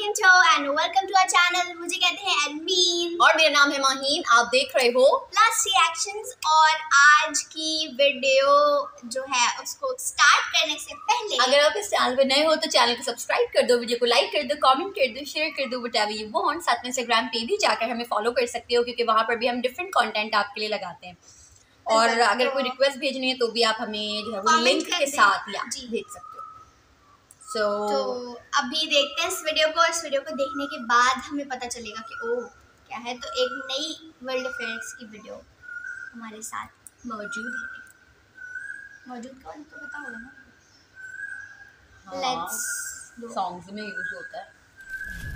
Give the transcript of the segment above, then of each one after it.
Intro and welcome to our channel. मुझे कहते हैं एडमीन और मेरा नाम है माहीन। आप देख रहे हो प्लस रिएक्शंस। और आज की वीडियो जो है उसको स्टार्ट करने से पहले अगर आप इस चैनल पे नए हो तो चैनल को सब्सक्राइब कर दो, वीडियो को लाइक कर दो, कमेंट कर दो, शेयर कर दो, व्हाटएवर यू वांट। साथ में इंस्टाग्राम पे भी जाकर हमें फॉलो कर सकते हो क्योंकि वहाँ पर भी हम डिफरेंट कंटेंट आपके लिए लगाते हैं। और अगर कोई रिक्वेस्ट भेजनी है तो भी आप हमें जो है वो लिंक के साथ या भेज सकते हो। तो अभी देखते हैं इस वीडियो को। इस वीडियो को देखने के बाद हमें पता चलेगा कि ओ क्या है। तो एक नई वर्ल्ड अफेयर्स की वीडियो हमारे साथ मौजूद है। मौजूद का तो पता होगा ना। लेट्स सॉन्ग्स में यूज होता है।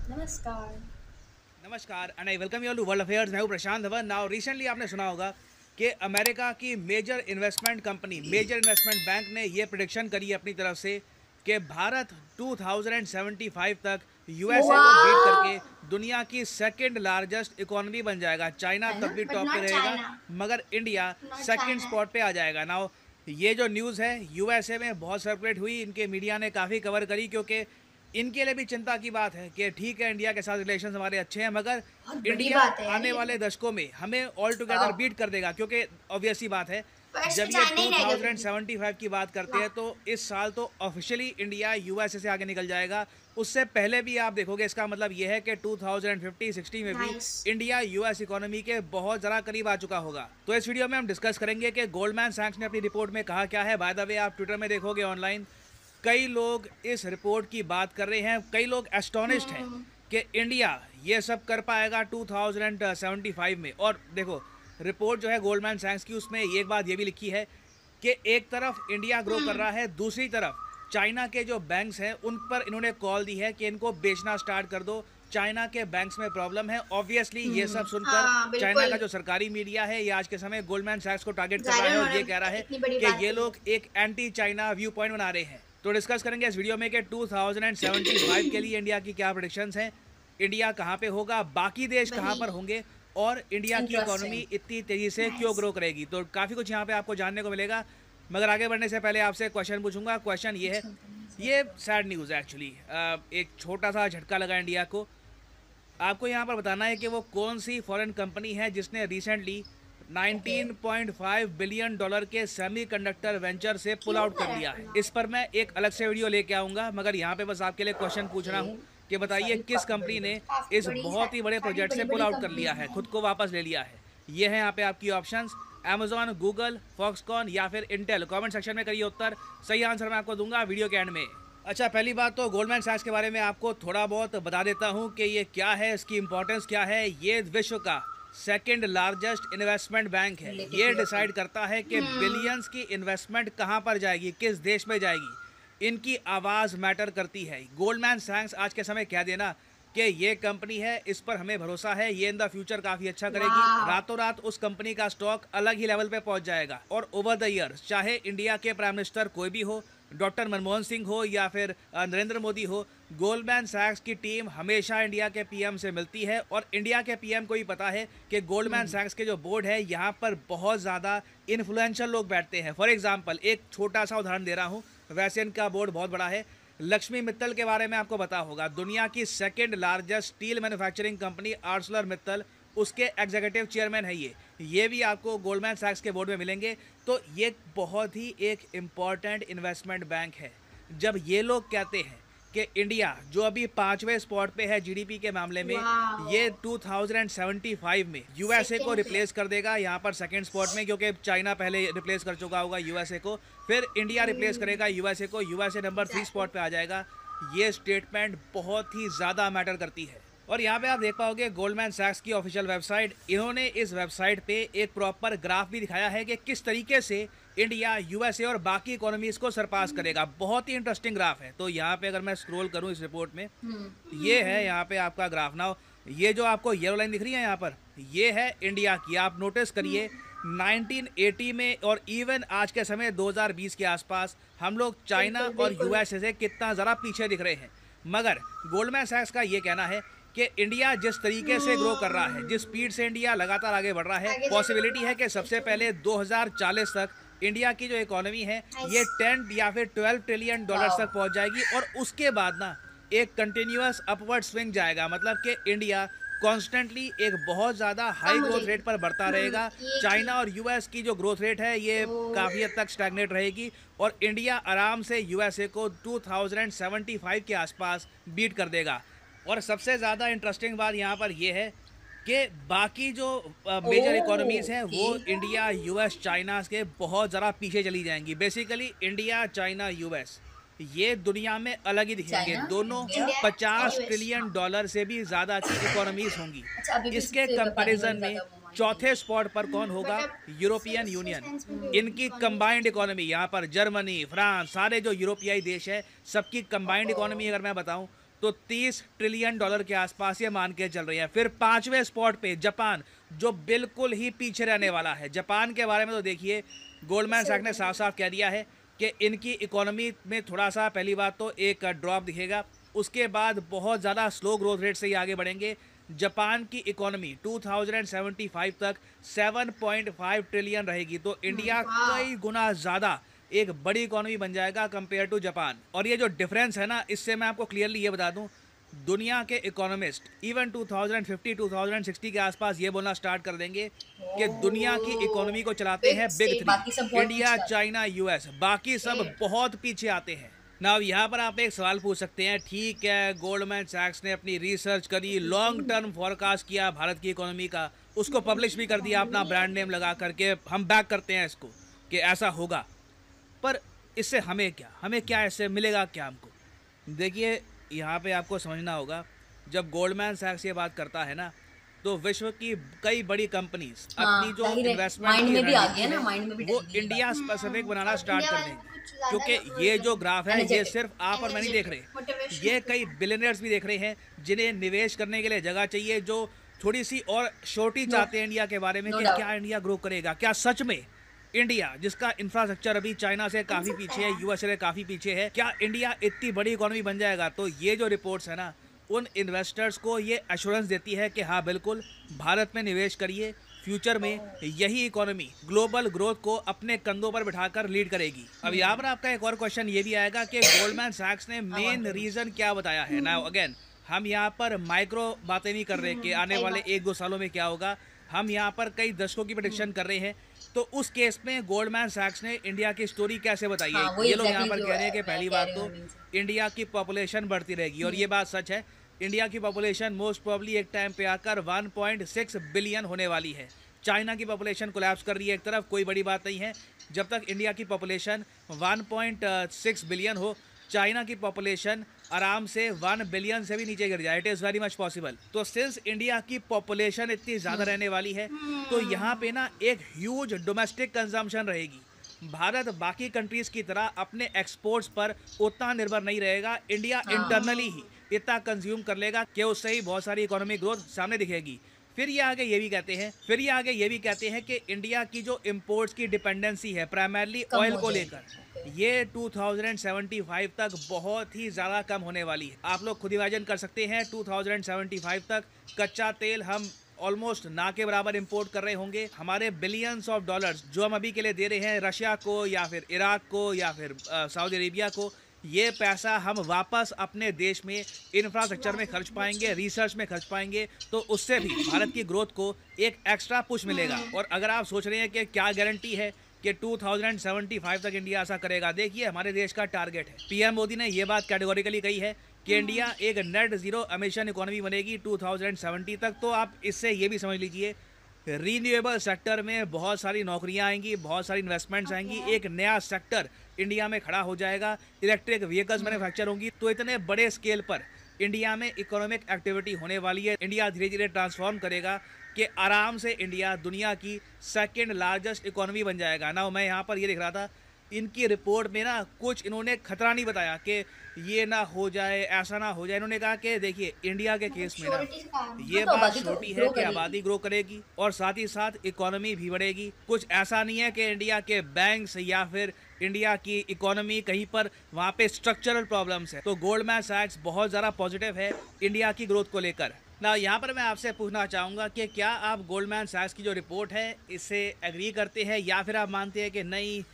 नमस्कार and I welcome you all to world affairs. मैं हूं प्रशांत धवन। नाउ रिसेंटली आपने सुना होगा कि अमेरिका की major investment company major investment bank ने ये प्रेडिक्शन करी अपनी तरफ से कि भारत 2075 तक यूएसए को बीट करके दुनिया की सेकंड लार्जेस्ट इकोनॉमी बन जाएगा। चाइना तब भी टॉप पे रहेगा मगर इंडिया सेकंड स्पॉट पे आ जाएगा। नाउ ये जो न्यूज़ है यूएसए में बहुत सर्कुलेट हुई, इनके मीडिया ने काफ़ी कवर करी क्योंकि इनके लिए भी चिंता की बात है कि ठीक है इंडिया के साथ रिलेशन हमारे अच्छे हैं मगर इंडिया आने वाले दशकों में हमें ऑल टुगेदर बीट कर देगा। क्योंकि ऑब्वियस सी बात है जब ये 2075 की बात करते हैं तो इस साल तो ऑफिशियली इंडिया यूएसए से आगे निकल जाएगा। उससे पहले भी आप देखोगे, इसका मतलब ये है कि 2050-60 में भी इंडिया यूएस इकोनॉमी के बहुत ज़रा करीब आ चुका होगा। तो इस वीडियो में हम डिस्कस करेंगे कि गोल्डमैन सैक्स ने अपनी रिपोर्ट में कहा क्या है। बाय द वे आप ट्विटर में देखोगे ऑनलाइन कई लोग इस रिपोर्ट की बात कर रहे हैं, कई लोग एस्टोनिश्ड हैं कि इंडिया ये सब कर पाएगा 2075 में। और देखो रिपोर्ट जो है गोल्डमैन सैक्स की, उसमें एक बात ये भी लिखी है कि एक तरफ इंडिया ग्रो कर रहा है, दूसरी तरफ चाइना के जो बैंक्स हैं उन पर इन्होंने कॉल दी है कि इनको बेचना स्टार्ट कर दो, चाइना के बैंक्स में प्रॉब्लम है। ऑब्वियसली ये सब सुनकर चाइना का जो सरकारी मीडिया है ये आज के समय गोल्डमैन सैक्स को टारगेट कर रहा है और ये कह रहा है कि ये लोग एक एंटी चाइना व्यू पॉइंट बना रहे हैं। तो डिस्कस करेंगे इस वीडियो में कि 2075 के लिए इंडिया की क्या प्रेडिक्शंस हैं, इंडिया कहाँ पे होगा, बाकी देश कहाँ पर होंगे और इंडिया की इकोनॉमी इतनी तेजी से क्यों ग्रो करेगी। तो काफ़ी कुछ यहाँ पे आपको जानने को मिलेगा। मगर आगे बढ़ने से पहले आपसे क्वेश्चन पूछूंगा। क्वेश्चन ये है, ये सैड न्यूज़ है एक्चुअली, एक छोटा सा झटका लगा इंडिया को। आपको यहाँ पर बताना है कि वो कौन सी फॉरेन कंपनी है जिसने रिसेंटली 19.5 बिलियन डॉलर के सेमीकंडक्टर वेंचर से पुल आउट कर लिया है। इस पर मैं एक अलग से वीडियो लेके आऊँगा मगर यहाँ पे बस आपके लिए क्वेश्चन पूछ रहा हूँ कि बताइए किस कंपनी ने इस बहुत ही बड़े प्रोजेक्ट से पुल आउट कर लिया है, खुद को वापस ले लिया है। ये है यहाँ पे आपकी ऑप्शंस, अमेजॉन, गूगल, फॉक्सकॉन या फिर इंटेल। कमेंट सेक्शन में करिए उत्तर, सही आंसर मैं आपको दूंगा वीडियो के एंड में। अच्छा, पहली बात तो गोल्डमैन सैक्स के बारे में आपको थोड़ा बहुत बता देता हूँ कि ये क्या है, इसकी इंपॉर्टेंस क्या है। ये विश्व का सेकेंड लार्जेस्ट इन्वेस्टमेंट बैंक है। ये डिसाइड करता है कि बिलियंस की इन्वेस्टमेंट कहाँ पर जाएगी, किस देश में जाएगी, इनकी आवाज़ मैटर करती है। गोल्डमैन सैक्स आज के समय कह देना कि ये कंपनी है, इस पर हमें भरोसा है, ये इन द फ्यूचर काफ़ी अच्छा करेगी, रातों रात उस कंपनी का स्टॉक अलग ही लेवल पे पहुंच जाएगा। और ओवर द ईयर्स चाहे इंडिया के प्राइम मिनिस्टर कोई भी हो, डॉक्टर मनमोहन सिंह हो या फिर नरेंद्र मोदी हो, गोल्डमैन सैक्स की टीम हमेशा इंडिया के पीएम से मिलती है। और इंडिया के पीएम को ही पता है कि गोल्डमैन सैक्स के जो बोर्ड है यहाँ पर बहुत ज़्यादा इन्फ्लुएंशियल लोग बैठते हैं। फॉर एग्जाम्पल एक छोटा सा उदाहरण दे रहा हूँ, वैसे इनका बोर्ड बहुत बड़ा है। लक्ष्मी मित्तल के बारे में आपको पता होगा, दुनिया की second largest steel manufacturing company Arcelor Mittal, उसके एग्जीक्यूटिव चेयरमैन है ये भी आपको गोल्डमैन सैक्स के बोर्ड में मिलेंगे। तो ये बहुत ही एक इम्पॉर्टेंट इन्वेस्टमेंट बैंक है। जब ये लोग कहते हैं कि इंडिया जो अभी 5वें स्पॉट पे है जीडीपी के मामले में, ये 2075 में यूएसए को रिप्लेस कर देगा यहाँ पर सेकंड स्पॉट में, क्योंकि चाइना पहले रिप्लेस कर चुका होगा यूएसए को, फिर इंडिया रिप्लेस करेगा यूएसए को, यूएसए नंबर 3 स्पॉट पे आ जाएगा। ये स्टेटमेंट बहुत ही ज़्यादा मैटर करती है। और यहाँ पे आप देख पाओगे गोल्डमैन सैक्स की ऑफिशियल वेबसाइट, इन्होंने इस वेबसाइट पे एक प्रॉपर ग्राफ भी दिखाया है कि किस तरीके से इंडिया यूएसए और बाकी इकोनॉमीज को सरपास करेगा। बहुत ही इंटरेस्टिंग ग्राफ है। तो यहाँ पे अगर मैं स्क्रॉल करूँ इस रिपोर्ट में, ये है यहाँ पे आपका ग्राफ। नाउ ये जो आपको येलो लाइन दिख रही है यहाँ पर, ये है इंडिया की। आप नोटिस करिए 1980 में और इवन आज के समय 2020 के आसपास हम लोग चाइना और यूएसए से कितना ज़रा पीछे दिख रहे हैं। मगर गोल्डमैन सैक्स का ये कहना है कि इंडिया जिस तरीके से ग्रो कर रहा है, जिस स्पीड से इंडिया लगातार आगे बढ़ रहा है, पॉसिबिलिटी है कि सबसे पहले 2040 तक इंडिया की जो इकोनॉमी है ये 10 या फिर 12 ट्रिलियन डॉलर्स तक पहुंच जाएगी। और उसके बाद ना एक कंटिन्यूअस अपवर्ड स्विंग जाएगा, मतलब कि इंडिया कॉन्स्टेंटली एक बहुत ज़्यादा हाई ग्रोथ रेट पर बढ़ता रहेगा। चाइना और यूएस की जो ग्रोथ रेट है ये काफ़ी हद तक स्टैग्नेट रहेगी और इंडिया आराम से यूएसए को 2075 के आसपास बीट कर देगा। और सबसे ज़्यादा इंटरेस्टिंग बात यहाँ पर यह है कि बाकी जो मेजर इकोनॉमीज़ हैं वो इंडिया, यूएस, चाइना के बहुत ज़्यादा पीछे चली जाएंगी। बेसिकली इंडिया, चाइना, यूएस ये दुनिया में अलग ही दिखेंगे। दोनों 50 ट्रिलियन डॉलर से भी ज़्यादा की इकोनॉमीज होंगी। इसके कंपैरिजन में चौथे स्पॉट पर कौन होगा? European Union. इनकी कंबाइंड इकोनॉमी, यहाँ पर जर्मनी, फ्रांस, सारे जो यूरोपियाई देश है सबकी कंबाइंड इकोनॉमी अगर मैं बताऊं तो 30 ट्रिलियन डॉलर के आसपास ये मान के चल रही है। फिर 5वें स्पॉट पे जापान, जो बिल्कुल ही पीछे रहने वाला है। जापान के बारे में तो देखिए गोल्डमैन सैक्स ने साफ साफ कह दिया है कि इनकी इकोनॉमी में थोड़ा सा पहली बात तो एक ड्रॉप दिखेगा, उसके बाद बहुत ज़्यादा स्लो ग्रोथ रेट से ही आगे बढ़ेंगे। जापान की इकोनॉमी 2075 तक 7.5 ट्रिलियन रहेगी, तो इंडिया कई गुना ज़्यादा एक बड़ी इकोनॉमी बन जाएगा कंपेयर टू जापान। और ये जो डिफरेंस है ना, इससे मैं आपको क्लियरली ये बता दूं, दुनिया के इकोनॉमिस्ट इवन 2050-2060 के आसपास ये बोलना स्टार्ट कर देंगे कि दुनिया की इकोनॉमी को चलाते हैं बिग 3, इंडिया, चाइना, यूएस, बाकी सब बहुत पीछे आते हैं ना। यहाँ पर आप एक सवाल पूछ सकते हैं, ठीक है गोल्डमैन सैक्स ने अपनी रिसर्च करी, लॉन्ग टर्म फोरकास्ट किया भारत की इकोनॉमी का, उसको पब्लिश भी कर दिया अपना ब्रांड नेम लगा करके, हम बैक करते हैं इसको कि ऐसा होगा, पर इससे हमें क्या, हमें क्या इससे मिलेगा क्या हमको? देखिए यहाँ पे आपको समझना होगा, जब गोल्डमैन सैक्स ये बात करता है ना तो विश्व की कई बड़ी कंपनीज अपनी जो इन्वेस्टमेंट वो इंडिया स्पेसिफिक बनाना स्टार्ट कर देंगे, क्योंकि ये जो ग्राफ है ये सिर्फ आप और मैं नहीं देख रहे, ये कई बिलियनर्स भी देख रहे हैं जिन्हें निवेश करने के लिए जगह चाहिए, जो थोड़ी सी और छोटी चाहते हैं इंडिया के बारे में कि क्या इंडिया ग्रो करेगा, क्या सच में इंडिया जिसका इंफ्रास्ट्रक्चर अभी चाइना से काफ़ी पीछे है, यूएसए से काफ़ी पीछे है, क्या इंडिया इतनी बड़ी इकोनॉमी बन जाएगा? तो ये जो रिपोर्ट्स है ना उन इन्वेस्टर्स को ये एश्योरेंस देती है कि हाँ बिल्कुल भारत में निवेश करिए, फ्यूचर में यही इकोनॉमी ग्लोबल ग्रोथ को अपने कंधों पर बिठाकर लीड करेगी। अब यहाँ पर आपका एक और क्वेश्चन ये भी आएगा कि गोल्डमैन सैक्स ने मेन रीज़न क्या बताया है। नाउ अगेन हम यहाँ पर माइक्रो बातें नहीं कर रहे कि आने वाले 1-2 सालों में क्या होगा, हम यहाँ पर कई दशकों की प्रेडिक्शन कर रहे हैं। तो उस केस में गोल्डमैन सैक्स ने इंडिया की स्टोरी कैसे बताई है? ये लोग यहाँ पर कह रहे हैं कि पहली बात तो इंडिया की पॉपुलेशन बढ़ती रहेगी, और ये बात सच है, इंडिया की पॉपुलेशन मोस्ट प्रोबेबली एक टाइम पे आकर 1.6 बिलियन होने वाली है। चाइना की पॉपुलेशन कोलैप्स कर रही है एक तरफ, कोई बड़ी बात नहीं है, जब तक इंडिया की पॉपुलेशन 1.6 बिलियन हो, चाइना की पॉपुलेशन आराम से 1 बिलियन से भी नीचे गिर जाए, it is very much possible. तो सिंस इंडिया की पॉपुलेशन इतनी ज़्यादा रहने वाली है तो यहाँ पे ना एक ह्यूज डोमेस्टिक कंजम्पशन रहेगी। भारत बाकी कंट्रीज़ की तरह अपने एक्सपोर्ट्स पर उतना निर्भर नहीं रहेगा, इंडिया इंटरनली ही इतना कंज्यूम कर लेगा कि उससे ही बहुत सारी इकोनॉमिक ग्रोथ सामने दिखेगी। फिर ये आगे ये भी कहते हैं कि इंडिया की जो इंपोर्ट्स की डिपेंडेंसी है प्राइमरली ऑयल को लेकर, ये 2075 तक बहुत ही ज़्यादा कम होने वाली है। आप लोग खुद इमेजिन कर सकते हैं 2075 तक कच्चा तेल हम ऑलमोस्ट ना के बराबर इंपोर्ट कर रहे होंगे। हमारे बिलियंस ऑफ डॉलर्स जो हम अभी के लिए दे रहे हैं रशिया को या फिर इराक को या फिर सऊदी अरेबिया को, ये पैसा हम वापस अपने देश में इंफ्रास्ट्रक्चर में खर्च पाएंगे, रिसर्च में खर्च पाएंगे, तो उससे भी भारत की ग्रोथ को एक एक्स्ट्रा पुश मिलेगा। और अगर आप सोच रहे हैं कि क्या गारंटी है कि 2075 तक इंडिया ऐसा करेगा, देखिए हमारे देश का टारगेट है, पीएम मोदी ने ये बात कैटेगोरिकली कही है कि इंडिया एक नेट जीरो एमिशन इकोनॉमी बनेगी 2070 तक। तो आप इससे ये भी समझ लीजिए रीन्यूएबल सेक्टर में बहुत सारी नौकरियां आएंगी, बहुत सारी इन्वेस्टमेंट्स आएंगी, एक नया सेक्टर इंडिया में खड़ा हो जाएगा, इलेक्ट्रिक व्हीकल्स मैन्युफैक्चर होंगी। तो इतने बड़े स्केल पर इंडिया में इकोनॉमिक एक्टिविटी होने वाली है, इंडिया धीरे धीरे ट्रांसफॉर्म करेगा कि आराम से इंडिया दुनिया की सेकंड लार्जेस्ट इकोनॉमी बन जाएगा ना। मैं यहाँ पर ये देख रहा था इनकी रिपोर्ट में ना कुछ इन्होंने खतरा नहीं बताया कि ये ना हो जाए, ऐसा ना हो जाए। इन्होंने कहा कि देखिए इंडिया के केस में ना ये बात छोटी है कि आबादी ग्रो करेगी और साथ ही साथ इकोनॉमी भी बढ़ेगी। कुछ ऐसा नहीं है कि इंडिया के बैंक्स या फिर इंडिया की इकोनॉमी कहीं पर वहाँ पे स्ट्रक्चरल प्रॉब्लम्स है। तो गोल्डमैन सैक्स बहुत ज़्यादा पॉजिटिव है इंडिया की ग्रोथ को लेकर ना। यहाँ पर मैं आपसे पूछना चाहूँगा कि क्या आप गोल्डमैन सैक्स की जो रिपोर्ट है इससे एग्री करते हैं या फिर आप मानते हैं कि नहीं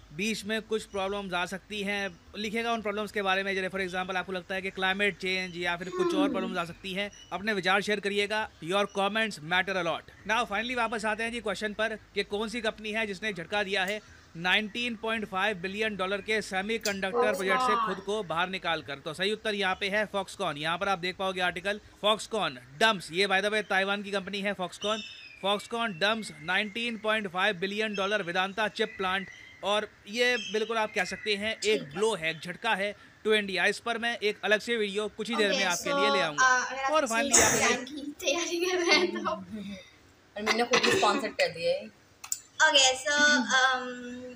बीच में कुछ प्रॉब्लम्स आ सकती हैं, लिखेगा उन प्रॉब्लम्स के बारे में। जैसे फॉर एग्जांपल आपको लगता है कि क्लाइमेट चेंज या फिर कुछ और प्रॉब्लम्स आ सकती हैं, अपने विचार शेयर करिएगा। Your comments matter a lot. Now finally वापस आते हैं जी क्वेश्चन पर कि कौन सी कंपनी है जिसने झटका दिया है 19.5 बिलियन डॉलर के सेमीकंडक्टर प्रोजेक्ट से खुद को बाहर निकाल कर। तो सही उत्तर यहाँ पे है फॉक्सकॉन। यहाँ पर आप देख पाओगे आर्टिकल फॉक्सकॉन डम्प्स, ये बाय द वे ताइवान की कंपनी है Foxconn. Foxconn dumps 19.5 billion dollar Vedanta chip plant. और ये बिल्कुल आप कह सकते हैं एक ब्लो है, एक झटका है टू इंडिया। इस पर मैं एक अलग से वीडियो कुछ ही देर में आपके लिए ले आऊंगा। और फाइनली तैयारी कर रहे हैं तो और मैंने खुद ही स्पॉन्सर कर दिया है। ओके सो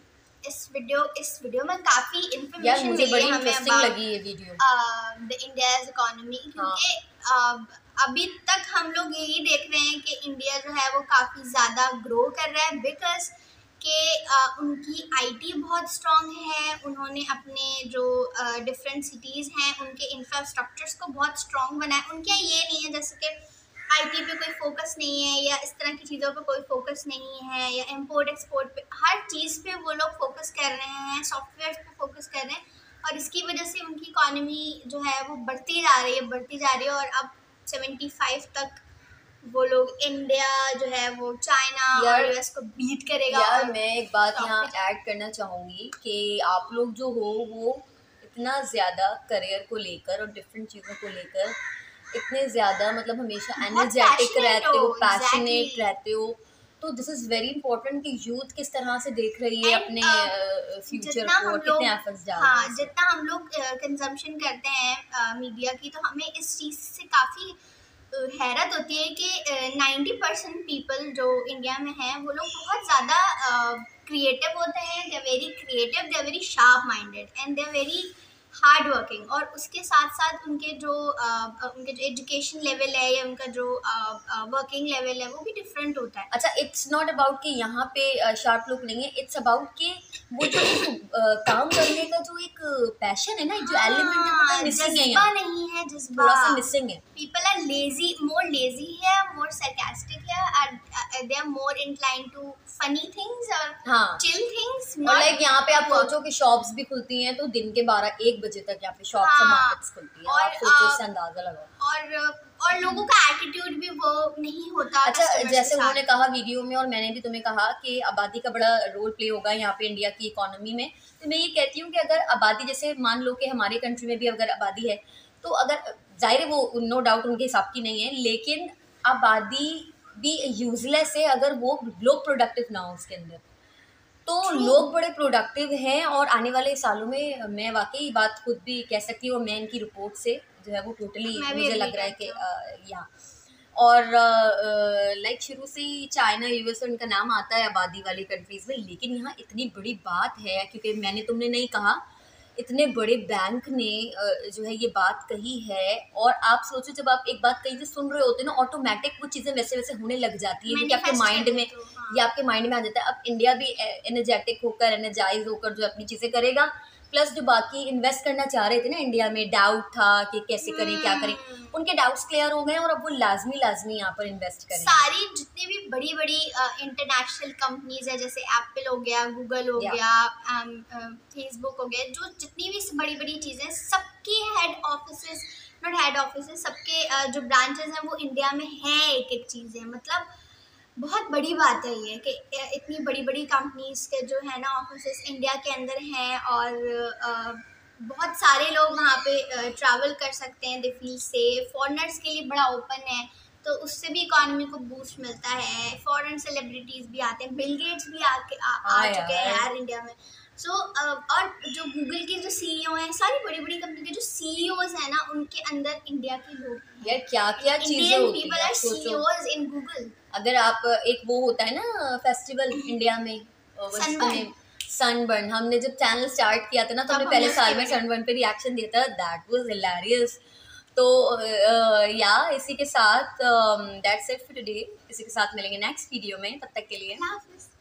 इस वीडियो में काफी यार इंफॉर्मेशन मुझे मिली बड़ी है हमें इंटरेस्टिंग about लगी ये वीडियो। द इंडियाज इकोनॉमी, क्योंकि अभी तक हम लोग यही देख रहे हैं कि इंडिया जो है वो काफ़ी ज़्यादा ग्रो कर रहा है बिकॉज कि उनकी आईटी बहुत स्ट्रांग है। उन्होंने अपने जो डिफरेंट सिटीज़ हैं उनके इंफ्रास्ट्रक्चर्स को बहुत स्ट्रांग बनाया। उनके यहाँ ये नहीं है जैसे कि आईटी पे कोई फोकस नहीं है या इस तरह की चीज़ों पे कोई फोकस नहीं है या इंपोर्ट एक्सपोर्ट पे, हर चीज़ पे वो लोग फोकस कर रहे हैं, सॉफ्टवेयर पे फोकस कर रहे हैं और इसकी वजह से उनकी इकॉनमी जो है वो बढ़ती जा रही है और अब 75 तक वो लोग इंडिया जो है वो चाइना और यूएस को बीट करेगा। यार मैं एक बात यहाँ ऐड करना चाहूँगी कि आप लोग जो हो वो इतना ज़्यादा करियर को लेकर और डिफरेंट चीज़ों को लेकर इतने ज़्यादा मतलब हमेशा एनर्जेटिक रहते हो, पैशनेट रहते हो, तो दिस इज़ वेरी इंपॉर्टेंट कि यूथ किस तरह से देख रही है अपने फ्यूचर को और कितने एफर्ट्स डाल रहे हैं। हाँ, जितना हम लोग कंजम्पशन करते हैं मीडिया की, तो हमें इस चीज़ से काफ़ी हैरत होती है कि 90% पीपल जो इंडिया में हैं वो लोग बहुत ज़्यादा क्रिएटिव होते हैं। They are very creative, they are very sharp minded and they are very hard working. और उसके साथ साथ उनके जो एजुकेशन लेवल है या उनका जो वर्किंग लेवल है वो भी डिफरेंट होता है। अच्छा, इट्स नॉट अबाउट कि यहाँ पे शार्प लोग नहीं है, इट्स अबाउट कि वो जो एक काम करने का जो एक पैशन है ना, जो एलिमेंट है वो मिसिंग है यहाँ। नहीं है, जज्बा थोड़ा सा मिसिंग है। People are lazy, more lazy है, मोर sarcastic है, they are more inclined to funny things or chill things। और लाइक यहाँ पे आप सोचो कि शॉप्स भी खुलती हैं तो दिन के 12-1 बजे तक यहाँ पे शॉप्स और मार्केट्स खुलती हैं। आप सोचो, इससे अंदाजा लगाओ। और लोगों का एटीट्यूड भी वो नहीं होता। अच्छा, जैसे उन्होंने कहा वीडियो में और मैंने भी तुम्हें कहा कि आबादी का बड़ा रोल प्ले होगा यहाँ पे इंडिया की इकोनॉमी में, तो मैं ये कहती हूँ कि अगर आबादी, जैसे मान लो कि हमारे कंट्री में भी अगर आबादी है तो अगर जाहिर है वो नो डाउट उनके हिसाब की नहीं है, लेकिन आबादी भी यूजलेस है अगर वो लोग प्रोडक्टिव ना हो उसके अंदर। तो लोग बड़े प्रोडक्टिव हैं और आने वाले सालों में मैं वाकई बात खुद भी कह सकती हूँ, मैं इनकी रिपोर्ट से जो है वो टोटली मुझे लग रहा है कि या और लाइक शुरू से ही चाइना यूएस उनका नाम आता है आबादी वाली कंट्रीज़ में, लेकिन यहाँ इतनी बड़ी बात है क्योंकि मैंने तुमने नहीं कहा, इतने बड़े बैंक ने जो है ये बात कही है। और आप सोचो जब आप एक बात कहीं से सुन रहे होते हैं ना, ऑटोमेटिक वो चीज़ें वैसे वैसे होने लग जाती है क्योंकि आपके माइंड में या आपके माइंड में आ जाता है। अब इंडिया भी एनर्जेटिक होकर, एनर्जाइज होकर जो अपनी चीज़ें करेगा, प्लस जो बाकी इन्वेस्ट करना चाह रहे थे ना इंडिया में, डाउट था कि कैसे करें क्या करें, उनके डाउट्स क्लियर हो गए और अब वो लाजमी यहाँ पर इन्वेस्ट करें। सारी जितनी भी बड़ी बड़ी इंटरनेशनल कंपनीज है, जैसे एप्पल हो गया, गूगल हो गया, फेसबुक हो गया, जो जितनी भी बड़ी बड़ी चीज़ें, सबकी head offices, not head offices, सबके जो ब्रांचेस हैं वो इंडिया में हैं। एक चीज़ें मतलब बहुत बड़ी बात है ये कि इतनी बड़ी बड़ी कंपनीज के जो है ना ऑफिसेस इंडिया के अंदर हैं और बहुत सारे लोग वहाँ पे ट्रैवल कर सकते हैं, दे फील सेफ। फॉरेनर्स के लिए बड़ा ओपन है तो उससे भी इकॉनमी को बूस्ट मिलता है। फॉरेन सेलिब्रिटीज़ भी आते हैं, बिल गेट्स भी आ चुके हैं यार इंडिया में। सो और जो गूगल के जो सीईओ हैं, सारी बड़ी बड़ी कंपनी के जो सीईओज हैं ना, उनके अंदर इंडिया के लोग यार क्या क्या चीजें होती हैं। CEOs in Google. अगर आप एक वो होता है ना फेस्टिवल इंडिया में सनबर्न, हमने जब चैनल स्टार्ट किया था ना तो हमने पहले साल में सनबर्न पे रिएक्शन दिया था, दैट वाज हिलेरियस। तो या इसी के साथ दैट्स इट फॉर टुडे। इसी के साथ मिलेंगे नेक्स्ट वीडियो में, तब तक के लिए।